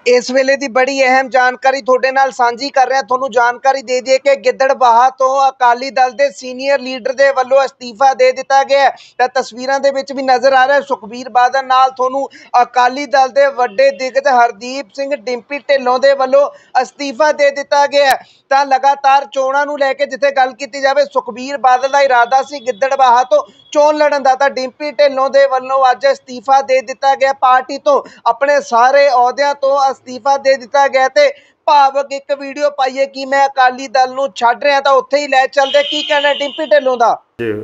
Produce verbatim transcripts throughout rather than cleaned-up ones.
इस वेले की बड़ी अहम जानकारी तुहाडे नाल सांझी कर रहे हैं। तुहानूं जानकारी दे दिए कि गिद्दड़बाहा तो अकाली दल के सीनियर लीडर के वल्लों अस्तीफा दे दिता गया है। तो तस्वीरों के विच भी नज़र आ रहा है सुखबीर बादल नाल तुहानूं अकाली दल के वड्डे दिग्गज हरदीप सिंह डिंपी ढिल्लों के वल्लों अस्तीफा दे दिता गया है। तो लगातार चोणां नूं लैके जिथे गल कीती जावे सुखबीर बादल का इरादा सी गिद्दड़बाहा तो चोण लड़न दा, तां डिंपी ढिल्लों के वल्लों अज अस्तीफा दे दिता गया। पार्टी तो अपने सारे अहुदियां तो अस्तीफा दे दिता गया। ते भावक एक वीडियो पाई है कि मैं अकाली दल नूं छड्ड रहा, तो उत्थे ही लै चलदे। की कहना डिंपी ढिल्लों दा?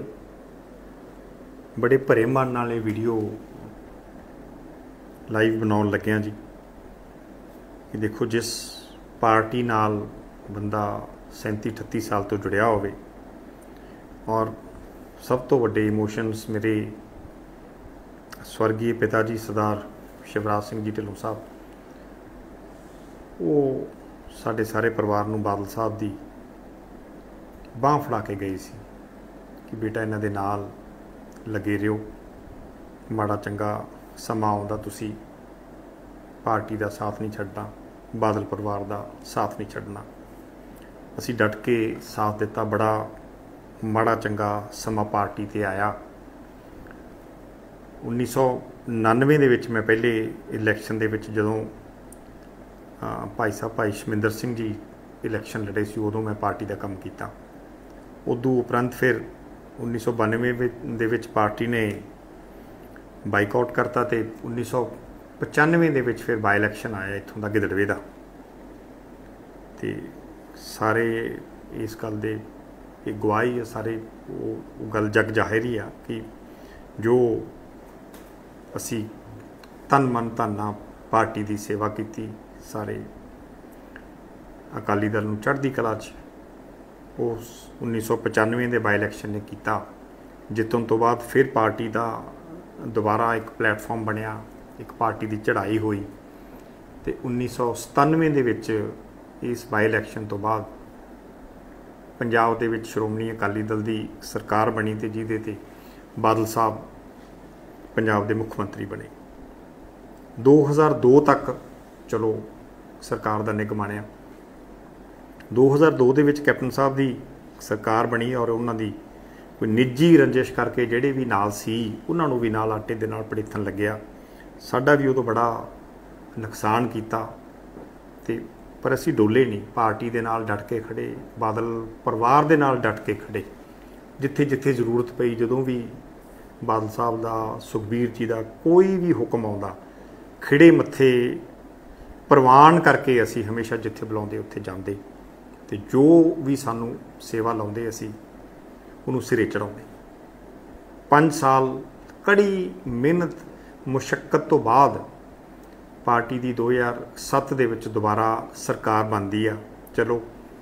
बड़े भरे मन नाल ये वीडियो लाइव बनाउण लग्या जी। कि देखो जिस पार्टी नाल बंदा सैंती अठत्ती साल तो जुड़िया होवे और सब तो वड्डे इमोशनस मेरे स्वर्गीय पिता जी सरदार शिवराज सिंह जी ढिल्लों साहब, वो साडे सारे परिवार नूं बादल साहब दी बांह फड़ा के गए सी कि बेटा इन्हां दे नाल लगे रहियो, माड़ा चंगा समा आउंदा तुसीं पार्टी दा साथ नहीं छड्डना, बादल परिवार दा साथ नहीं छड्डना। असीं डट के साथ दिता। बड़ा माड़ा चंगा समा पार्टी ते आया। उन्नीस सौ नानवे दे विच मैं पहले इलैक्शन दे विच जदों भाई साहब भाई शमिंदर सिंह जी इलैक्शन लड़े सी, उदों मैं पार्टी का काम किया। उदों उपरंत फिर उन्नीस सौ बानवे दे विच पार्टी ने बाइकआउट करता तो उन्नीस सौ पचानवे दे विच फिर बाई इलैक्शन आया इत्थों का गिदड़वे का। तो सारे इस गल दे एक गवाही है, सारे वो गल जग जाहिर ही आ कि जो असी तन मन धन नाल पार्टी की सेवा की, सारे अकाली दल नूं चढ़दी कला च उस उन्नीस सौ पचानवे के बाई इलैक्शन ने किया। जितन तो बाद फिर पार्टी का दोबारा एक प्लेटफॉर्म बनया, एक पार्टी की चढ़ाई हुई। तो उन्नीस सौ सतानवे दे विच इस बाई इलैक्शन तो बाद पंजाब दे विच श्रोमणी अकाली दल की सरकार बनी, तो जिहदे ते बादल साहब पंजाब के मुख मंत्री बने। दो हज़ार दो तक चलो सरकार का निग मानिया। दो हज़ार दो दे विच कैप्टन साहब की सरकार बनी और उन्होंने कोई निजी रंजिश करके ਜਿਹੜੇ भी नाल सी उन्होंने भी नाल आटे दे नाल पड़ीथन लग्या। साडा भी उदों बड़ा नुकसान किया, ते पर असी डोले नहीं, पार्टी दे नाल डट के खड़े, बादल परिवार दे नाल डट के खड़े। जिथे जिथे जरूरत पई, जदों भी बादल साहब का सुखबीर जी का कोई भी हुक्म आउंदा, खिड़े मत्थे प्रवान करके असी हमेशा जिथे बुलाउंदे उत्थे जांदे, ते जो भी सानू सेवा लाउंदे असी उन्होंने सिरे चढ़ाते। पाँच साल कड़ी मेहनत मुशक्कत तो बाद पार्टी की दो हज़ार सत्त दे विच दोबारा सरकार बनती है। चलो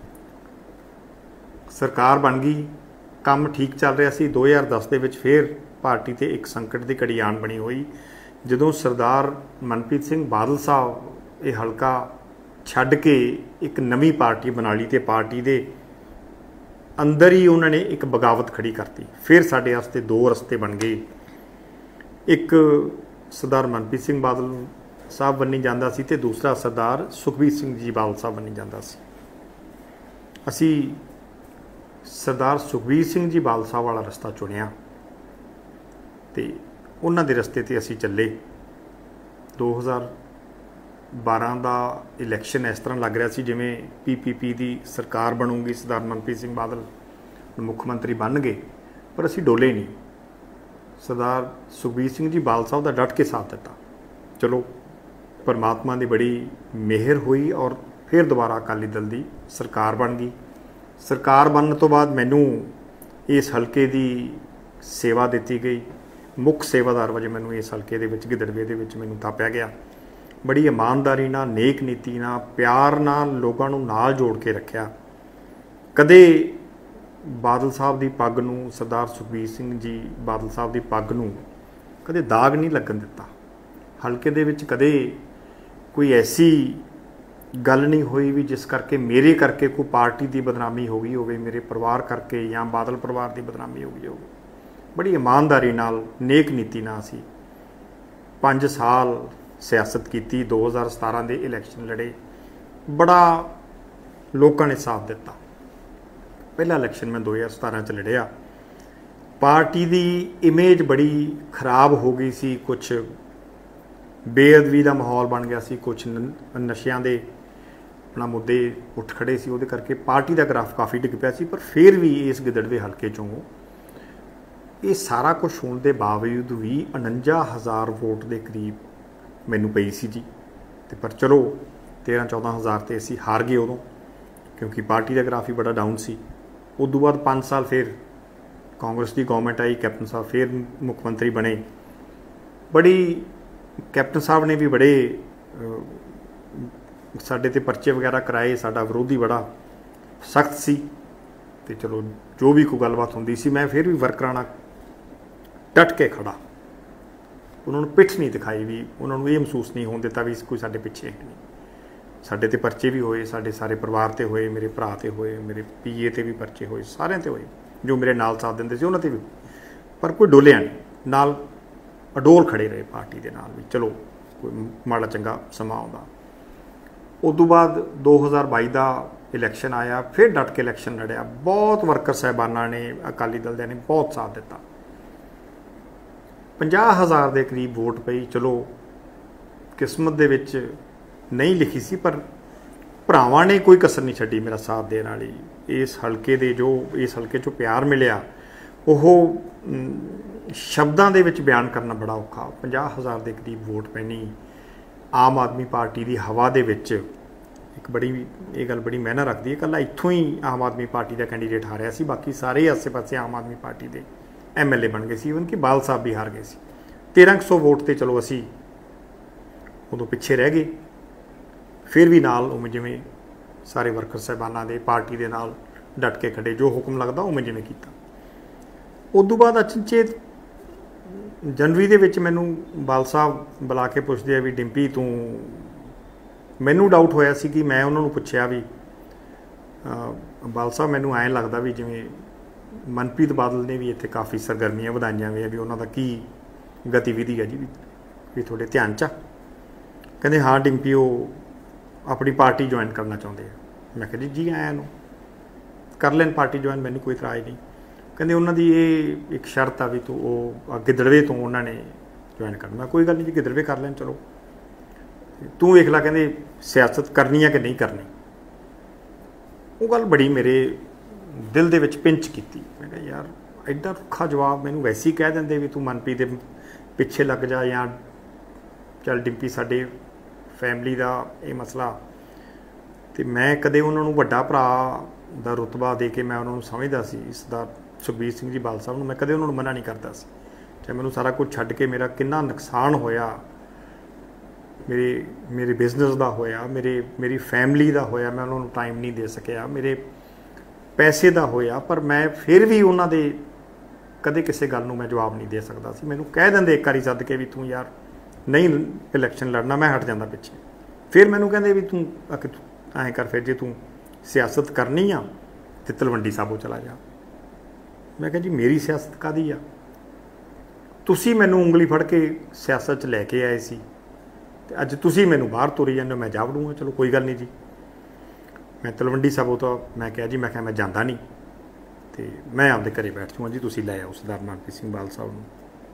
सरकार बन गई, काम ठीक चल रहा सी। दो हज़ार दस दे विच फिर पार्टी ते एक संकट की घड़ी आन बनी हुई, जदों सरदार मनप्रीत सिंह बादल साहब ये हल्का छड्ड के एक नवी पार्टी बना ली, तो पार्टी दे अंदर ही उन्होंने एक बगावत खड़ी करती। फिर साडे वास्ते दो रस्ते बन गए, एक सरदार मनप्रीत सिंह बादल साहब बनी जाता सी ते दूसरा सरदार सुखबीर सिंह जी बादल साहब बनी जाता सी। असी सरदार सुखबीर सिंह जी बादल साहब वाला रस्ता चुनिया, तो उन्होंने रस्ते ते असी चले। दो हज़ार बारह का इलैक्शन इस तरह लग रहा सी जिमें पी पी पी की सरकार बनूगी, सरदार मनप्रीत सिंह बादल मुख मंत्री बन गए, पर असी डोले नहीं। सरदार सुखबीर सिंह जी बादल साहब का डट के साथ दिता। चलो परमात्मा की बड़ी मेहर हुई और फिर दोबारा अकाली दल की सरकार बन गई। सरकार बनने तो बाद मैनू इस हल्के की सेवा दी गई, मुख सेवादार वजह मैनू इस हल्के दे विच गिदड़वे दे विच मैनू थापिया गया। बड़ी ईमानदारी नाल, नेक नीति नाल, प्यार नाल लोगों नूं नाल जोड़ के रखिया। कदे बादल साहब की पग नूं, सरदार सुखबीर सिंह जी बादल साहब की पग नूं कदे दाग नहीं लगन दिता। हल्के दे विच कदे कोई ऐसी गल नहीं हुई भी जिस करके मेरे करके कोई पार्टी की बदनामी हो गई होवे, मेरे परिवार करके या बादल परिवार की बदनामी हो गई होवे। बड़ी ईमानदारी नाल, नेक नीति नाल सी पाँच साल सियासत की। दो हज़ार सतारह के इलैक्शन लड़े, बड़ा लोगों ने साथ दिता। पहला इलैक्शन मैं दो हज़ार सतारह च लड़िया, पार्टी की इमेज बड़ी खराब हो गई सी, कुछ बेअदबी का माहौल बन गया सी, कुछ नशियां दे अपना मुद्दे उठ खड़े सी, उहदे करके पार्टी का ग्राफ काफ़ी डिग पिया सी। पर फिर भी इस गिदड़वे हल्के चों ये सारा कुछ होने के बावजूद भी उनंजा हज़ार वोट के करीब मैनू पई सी जी। ते पर चलो तेरह चौदह हज़ार तो असी हार गए उदों, क्योंकि पार्टी का ग्राफ ही बड़ा डाउन सी। उदों बाद पाँच साल फिर कांग्रेस की गवर्नमेंट आई, कैप्टन साहब फिर मुख्यमंत्री बने, बड़ी कैप्टन साहब ने भी बड़े साडे ते परचे वगैरह कराए, साडा विरोधी बड़ा सख्त सी। ते चलो जो भी कोई गलबात होंदी सी, मैं फिर भी वर्करां नाल डट के खड़ा, उन्होंने पिठ नहीं दिखाई भी, उन्होंने ये महसूस नहीं होने दिता भी कोई साडे पिछे है नहीं। साडे ते परचे भी होए, साडे सारे परिवार ते होए, मेरे भरा ते होए, मेरे पीए ते भी परचे होए, सारिਆਂ ते होए, जो मेरे नाल साथ दिंदे सी उन्हां ते भी, पर कोई डोलिया नहीं, नाल अडोल खड़े रहे पार्टी के नाल भी। चलो कोई माड़ा चंगा समा आउंदा। उदों बाद दो हज़ार बाई का इलैक्शन आया, फिर डट के इलैक्शन लड़िया, बहुत वर्कर साहबाना ने, अकाली दल ने बहुत साथ दिता, पचास हज़ार के करीब वोट पई। चलो किस्मत दे विच नहीं लिखी सी, पर भरावां ने कोई कसर नहीं छड्डी मेरा साथ देने वाली। इस हल्के दे जो इस हल्के चों प्यार मिलिया, वो शब्दां दे विच बयान करना बड़ा औखा। पचास हज़ार के करीब वोट पैनी आम आदमी पार्टी की हवा दे विच। एक बड़ी ये गल बड़ी मायना रखती है, कल्ला इत्थों ही आम आदमी पार्टी का कैंडीडेट हारिया सी, बाकी सारे आसे पासे आम आदमी पार्टी के एम एल ए बन गए सी, इवन कि बाल साहब भी हार गए सी। तेरह सौ वोट तो चलो असी उदों पिछे रह गए, फिर भी नाल उवें जिवें सारे वर्कर साहबाना दे पार्टी के नाल डट के खड़े, जो हुक्म लगता उवें जिवें कीता। उदों बाद अचनचेत जनवरी दे विच मैनू बाल साहब बुला के पुछदे आ भी डिंपी तू, मैनू डाउट होया सी कि मैं उन्होंने पुछया भी बाल साहब मैनू ऐं लगता भी जिवें मनप्रीत बादल ने भी इत्थे काफ़ी सरगर्मियां वधाइयां वी भी, उन्हों का की गतिविधि है जी भी थोड़े ध्यान च। कहते हाँ डिंपी वो अपनी पार्टी ज्वाइन करना चाहते हैं। मैं कहा जी जी आया नो कर लैन पार्टी ज्वाइन, मैनू कोई इतराज़ नहीं। कहते उन्होंने ये एक शर्त आ भी तू वो गिदड़वे तो उन्होंने ज्वाइन करना। कोई गल नहीं जी, गिदड़वे कर लैन, चलो तू वेख ला, कहते सियासत करनी है कि नहीं करनी। वो गल बड़ी मेरे दिल दे विच पिंच की। मैं कहा यार एडा रुखा जवाब मैनू वैसे ही कह देंदे भी तू मनप्रीत दे पिछे लग जा, या चल डिंपी साडे फैमिली का ये मसला। तो मैं कदे उन्होंने वड्डा भरा दा रुतबा दे के मैं उन्होंने समझदा सी, इसदा सुखबीर सिंह जी बाल साहब नूं मैं कदे उन्होंने मना नहीं करता सी। चाहे मैनू सारा कुछ छड्ड के मेरा कितना नुकसान होया, मेरे मेरे बिजनेस का होया, मेरे मेरी फैमिली का होया, मैं उन्होंने टाइम नहीं दे सकिया, मेरे पैसे का होया, पर मैं फिर भी उन्होंने कदे किसी गल नूं मैं जवाब नहीं दे सकता सी। मैनू कह देंदे एक बारी सद के भी तू यार नहीं इलैक्शन लड़ना, मैं हट जाता पिछे। फिर मैनू कहंदे भी तू आके तू ऐं कर, फिर जे तू सियासत करनी आ तो तलवंडी साबो चला जा। मैं कहा जी मेरी सियासत कादी आ, तुसी मैनू उंगली फड़ के सियासत च लैके आए सी, ते अज तुसी मैनू बाहर तुरी जांदे, मैं जा वड़ूंगा। चलो कोई गल नहीं जी, मैं तलवंडी साबो तो मैं कहा जी मैं कहा मैं जांदा नहीं, तो मैं आपदे घरे बैठ जाऊँगा जी, तुसी लै आओ सरदार मनप्रीत सिंह बाल साहब नूं।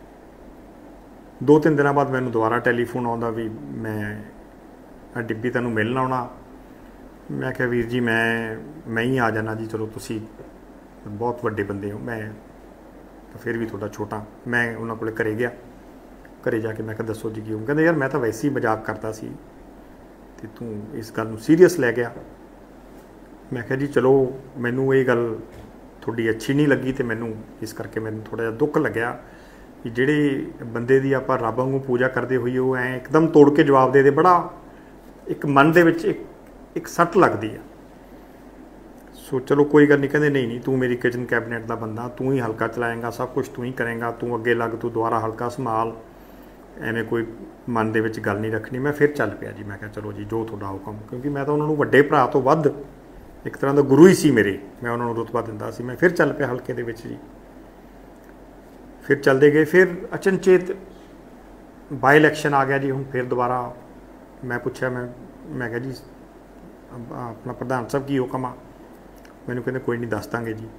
दो तीन दिन बाद मैनू दोबारा टैलीफोन आउंदा भी मैं डिब्बी तैनू मिलण आउणा। मैं कहा वीर जी मैं मैं ही आ जाना जी, चलो तुसी बहुत वड्डे बंदे हो, मैं तो फिर भी थोड़ा छोटा। मैं उन्होंने कोले घरे गया, घरे जाके मैं कहा दसो जी क्यों। कहते यार मैं तो वैसे ही मजाक करता सी, ते तू इस गल नूं सीरीयस लै गया। मैं कहा जी चलो मैनू ये गल थोड़ी अच्छी नहीं लगी, तो मैनू इस करके मैनू थोड़ा जिहा दुख लग्या कि जिहड़े बंदे दी आपां रब वांगू पूजा करते हुए वो ऐ एकदम तोड़ के जवाब दे दे, बड़ा एक मन दे विच एक एक सट लगदी है। सो चलो कोई गल नहीं। कहते नहीं नहीं तू मेरी किचन कैबिनेट का बंदा, तू ही हल्का चलाएगा, सब कुछ तू ही करेंगा, तू अगे लग, तू दोबारा हल्का संभाल, एवें कोई मन दे विच गल नहीं रखनी। मैं फिर चल पिया जी, मैं कहा चलो जी जो तुहाडा हुकम, क्योंकि मैं तो उन्होंने वड्डे भरा तो वध एक तरह का गुरु ही सी मेरे, मैं उन्होंने रुतबा दिंदा सी। मैं फिर चल पिया हल्के दे विच जी, फिर चलते गए। फिर अचनचेत ਬਾਈ ਇਲੈਕਸ਼ਨ ਆ ਗਿਆ ਜੀ। ਹੁਣ ਫਿਰ ਦੁਬਾਰਾ मैं पूछा, मैं मैं कहा जी अपना प्रधान साहब की हुक्म आ? मैंने कहते कोई नहीं दस देंगे जी।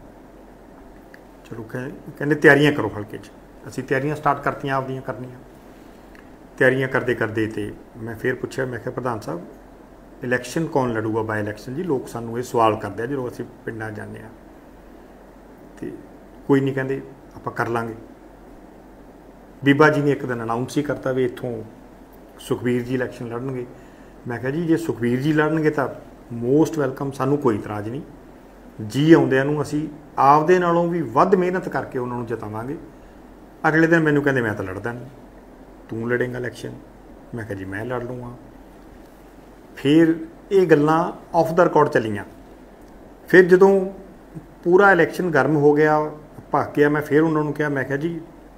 चलो कहते तैयारियां करो हल्के च। असी तैयारियां स्टार्ट करतियां आपदियां करनियां। तैयारियां करते करते तो मैं फिर पूछा, मैं क्या प्रधान साहब इलैक्शन कौन लड़ूगा बाई इलैक्शन जी? लोग सानू ये सवाल करते हैं जो असी पिंडां जाने तो कोई नहीं, कहते आप कर लांगे। बीबा जी ने एक दिन अनाउंस ही करता भी इत्थों सुखबीर जी इलैक्शन लड़नगे। मैं कहा जी जे सुखबीर जी लड़नगे तो मोस्ट वैलकम, सानू कोई इतराज़ नहीं। जी आउंदियां नूं असीं आपदे नालों भी वध मेहनत करके उन्होंने जितावांगे। अगले दिन मैनूं कहंदे मैं तो लड़दा नहीं, तू लड़ेगा इलैक्शन। मैं कहा जी मैं लड़ लूँगा। फिर ये गल्लां ऑफ द रिकॉर्ड चलियां। फिर जदों पूरा इलैक्शन गर्म हो गया, भख गया, मैं फिर उन्होंने कहा, मैं कहा जी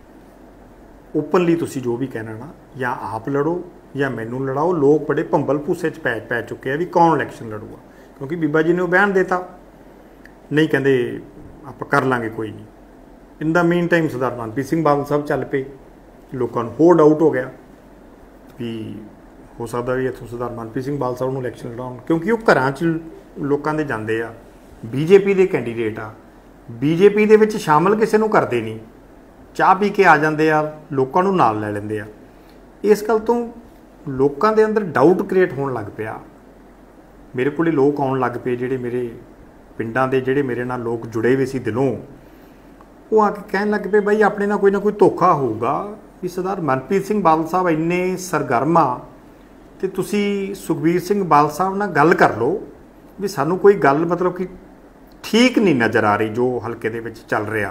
ओपनली तुसी जो भी कहना ना, या आप लड़ो या मैनू लड़ाओ। लोग बड़े भंबल भूसे च पै पै चुके हैं भी कौन इलैक्शन लड़ूगा, क्योंकि बीबा जी ने वो बयान देता नहीं, कहते आप कर लांगे कोई नहीं। In the meantime Sardar Manpreet Singh Badal Sahab चल पे। लोगों को होर डाउट हो गया भी हो सकता भी इतों सरदार मनप्रीत सिंह बादल साहब इलैक्शन लड़ाउण, क्योंकि वो घर च लोगों के जाते आ, बीजेपी के कैंडीडेट आ, बीजेपी दे विच शामिल किसी को करते नहीं, चाह पी के आ जाते आ, लोगों को नाल लै लेंदे आ। इस गल तो लोगों के अंदर डाउट क्रिएट होने लग पिया। मेरे को लोग आउण लग पे जिहड़े मेरे पिंडां दे जिहड़े मेरे नाल लोग जुड़े हुए सी दिलों, वो आके कहन लग पे बई अपने ना कोई ना कोई धोखा होगा भी सरदार मनप्रीत सिंह बादल साहब इन्ने सरगर्म आ ते तुसी सुखबीर सिंह बादल साहब नाल गल कर लो भी सानू कोई गल मतलब कि ठीक नहीं नज़र आ रही जो हल्के दे विच चल रहा,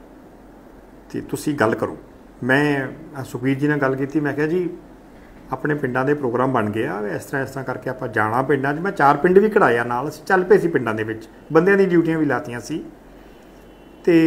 तो तुसी गल करो। मैं सुखबीर जी ने गल की, मैं क्या जी अपने पिंडां दे प्रोग्राम बन गया, इस तरह इस तरह करके आप जाना पिंडां च। मैं चार पिंड भी कढ़ाया नाल, चल पे सी पिंडां दे विच, बंदियां दी ड्यूटियां भी लातियां सी। ते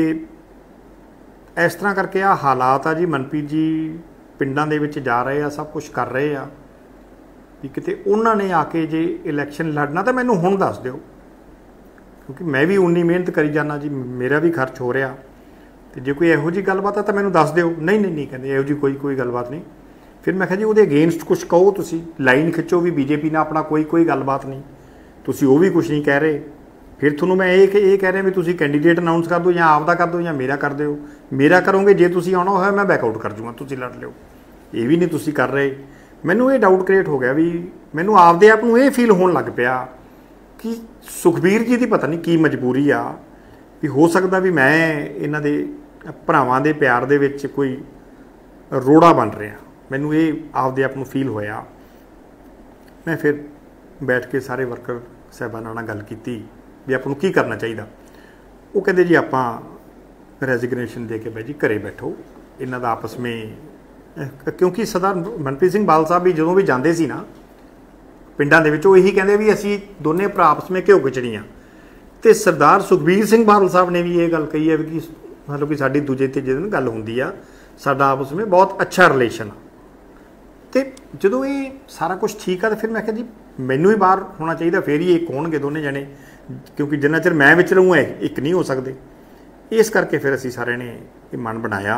इस तरह करके आ हालात आ जी। मनप्रीत जी पिंडां दे विच जा रहे आ, सब कुछ कर रहे आ भी किते उन्होंने आके जे इलैक्शन लड़ना तो मैनू हुण दस दिओ, क्योंकि मैं भी उन्नी मेहनत करी जाना जी, मेरा भी खर्च हो रहा। तो जो कोई इहो जी गलबात है तो मैनू दस दिओ। नहीं नहीं नहीं कहते इहो जी कोई कोई गलबात नहीं। फिर मैं कहा जी उहदे अगेंस्ट कुछ कहो, तुसी लाइन खिंचो भी बीजेपी ने अपना कोई कोई गलबात नहीं, तुसी वो भी कुछ नहीं कह रहे। फिर थोनों मैं ये ये कह रहा भी तुसी कैंडीडेट अनाउंस कर दो, या आपदा कर दो या मेरा कर दो। मेरा करोगे जे तुसी आना होया मैं बैकआउट कर जूँगा, तुसी लड़ लिओ। ये भी नहीं तुसी कर रहे। मैनू ये डाउट क्रिएट हो गया भी मैनू आपदे आप नूं ये फील होने लग पिया कि सुखबीर जी की पता नहीं की मजबूरी आ भी हो सकता भी मैं इन्हां दे भरावां दे प्यार दे विच कोई रोड़ा बन रहा। मैनू ये आपदे आप नूं फील होया। मैं फिर बैठ के सारे वर्कर साहबानां नाल गल कीती भी आपां नूं की करना चाहिए। वो कहते जी आपां रेजिग्नेशन दे के भाई जी घरे बैठो, इन्हां दा आपस में, क्योंकि सरदार मनप्रीत सिंह बादल साहब भी जो भी जाते सी ना पिंडां दे विच वो यही कहते भी असी दोने भरा आपस में घ्यो खिचड़ियां। तो सरदार सुखबीर सिंह बादल साहब ने भी ये गल कही है कि मतलब कि साडी दूजे तीजे दिन गल हुंदी आ, साडा आपस में बहुत अच्छा रिलेशन। तो जो ये सारा कुछ ठीक है तो फिर मैं कहा जी मैनू ही बाहर होना चाहिए, फिर ही एक होणगे दोने जने, क्योंकि जिन्ना चिर मैं विच रहूँ एक नहीं हो सकते। इस करके फिर असी सारे ने मन बनाया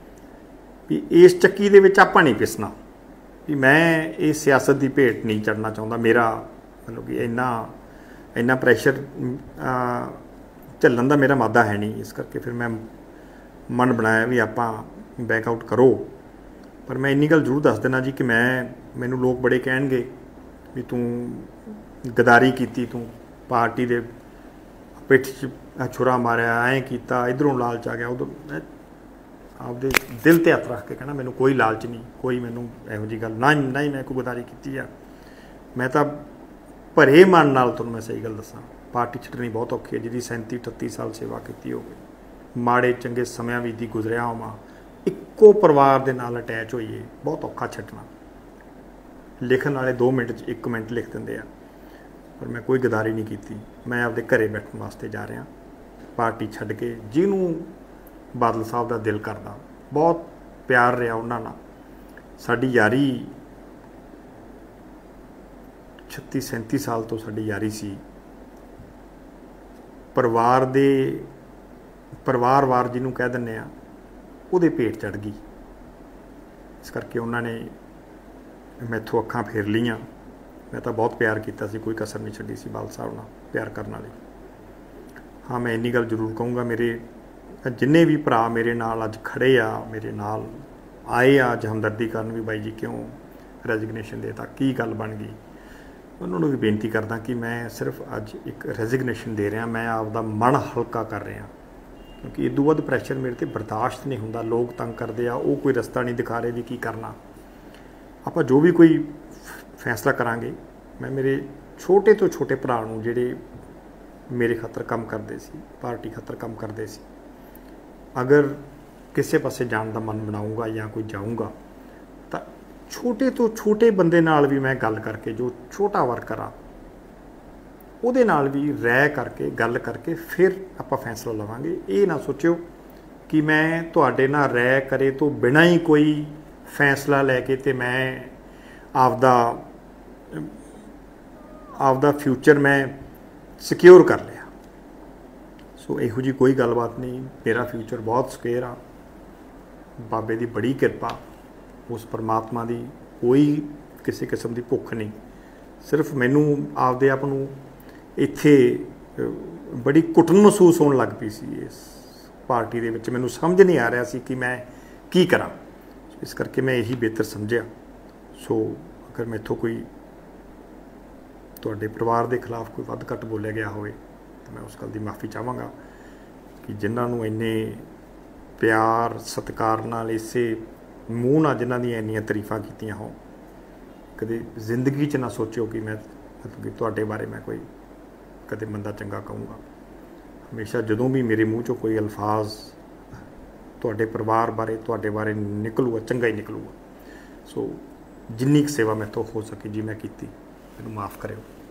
भी इस चक्की दे विच आपां नहीं पिसना, भी मैं इस सियासत की भेंट नहीं चढ़ना चाहता। मेरा मतलब कि इन्ना इन्ना प्रैशर झल्लन का मेरा मादा है नहीं। इस करके फिर मैं मन बनाया भी आपां बैकआउट करो। पर मैं इन्नी गल जरूर दस देना जी कि मैं मैनू लोग बड़े कहणगे भी तू गदारी की, तू पार्टी दे पिठ च छुरा मारिया, ऐ किया, इधरों लालच आ गया, उधर आपदे दिल ते हत्थ रख के कहना मैनू कोई लालच नहीं, कोई मैनू इहो जी गल ना ना ही मैं कोई गदारी की है। मैं तो भरे मन नाल तुहानूं मैं सही गल दसां, पार्टी छड्डनी बहुत औखी है। जिहदी सैंती अठत्ती साल सेवा की होवे, माड़े चंगे समियां भी दी गुजरिया होवां, इक्को परिवार दे नाल अटैच होईए, बहुत औखा छड्डना। लिखण वाले दो मिनट च एक मिनट लिख दिंदे आ, पर मैं कोई गदारी नहीं की। मैं आपदे घरे बैठण वास्ते जा रहा, पार्टी छड्ड के। जिहनूं बादल साहब का दिल करदा, बहुत प्यार रहा उन्हां नाल। साडी यारी छत्ती सैंती साल तो साडी यारी सी। परिवार दे परिवार वार जिन्हों कह दिंदे आ, उहदे भेट चढ़ गई। इस करके उन्होंने मैथों अखां फेर लियां। मैं तो बहुत प्यार किया सी, कोई कसर नहीं छड्डी सी बादल साहब नाल प्यार करने वाली। हाँ, मैं इन्नी गल जरूर कहूँगा, मेरे जिन्ने भी भरा मेरे नाल अज खड़े आ, मेरे नाल आए आ अज हमदर्दी करन भी बाई जी क्यों रेजिगनेशन देता, की गल बन गई, उन्होंने भी बेनती करदा कि मैं सिर्फ अज एक रेजिगनेशन दे रहा, मैं आपदा मन हल्का कर रहा, क्योंकि इदू वध प्रैशर मेरे ते बर्दाश्त नहीं हुंदा। लोग तंग करते आ, वो कोई रस्ता नहीं दिखा रहे भी की करना। आपां जो भी कोई फैसला करांगे, मैं मेरे छोटे तो छोटे भरा नूं जिहड़े मेरे खातर काम करते सी, पार्टी खातर काम करते सी, अगर किसी पासे जाण दा मन बनाऊँगा या कोई जाऊँगा तो छोटे तो छोटे बंदे नाल भी मैं गल करके, जो छोटा वर्कर आ उहदे नाल भी राय करके गल करके फिर आपां फैसला लवांगे। ये ना सोचियो कि मैं तुहाडे नाल राय करे तो बिना ही कोई फैसला लैके ते मैं आपदा आपदा फ्यूचर मैं सिक्योर कर लिया। सो इहो जी कोई गलबात नहीं, मेरा फ्यूचर बहुत सिक्योर आ, बाबे दी बड़ी किरपा, उस परमात्मा दी कोई किसी किस्म की भुख नहीं। सिर्फ मैनू आपदे आप नूं इत्थे बड़ी घुटन महसूस होने लग पई सी इस पार्टी दे विच, मैनू समझ नहीं आ रहा सी कि मैं की करां। इस करके मैं यही बेहतर समझिया। सो अगर मैथों कोई तुहाडे परिवार के खिलाफ कोई वध घट बोलिया गया होवे तो मैं उस गल की माफ़ी चाहांगा कि जिन्हां नूं इन्ने प्यार सत्कार नाल इसे मूँह नाल जिन्हां दी इन्नियां तरीफां कीतियां हो, कदे जिंदगी च ना सोचियो कि मैं मतलब कि तुहाडे बारे मैं कोई कदे मंदा चंगा कहूँगा। हमेशा जदों भी मेरे मूँह चों कोई अल्फाज तुहाडे परिवार बारे तुहाडे बारे निकलूगा चंगा ही निकलूगा। सो जिन्नी क सेवा मैथों हो सकी जी मैं कीती, मैनूं माफ़ करियो।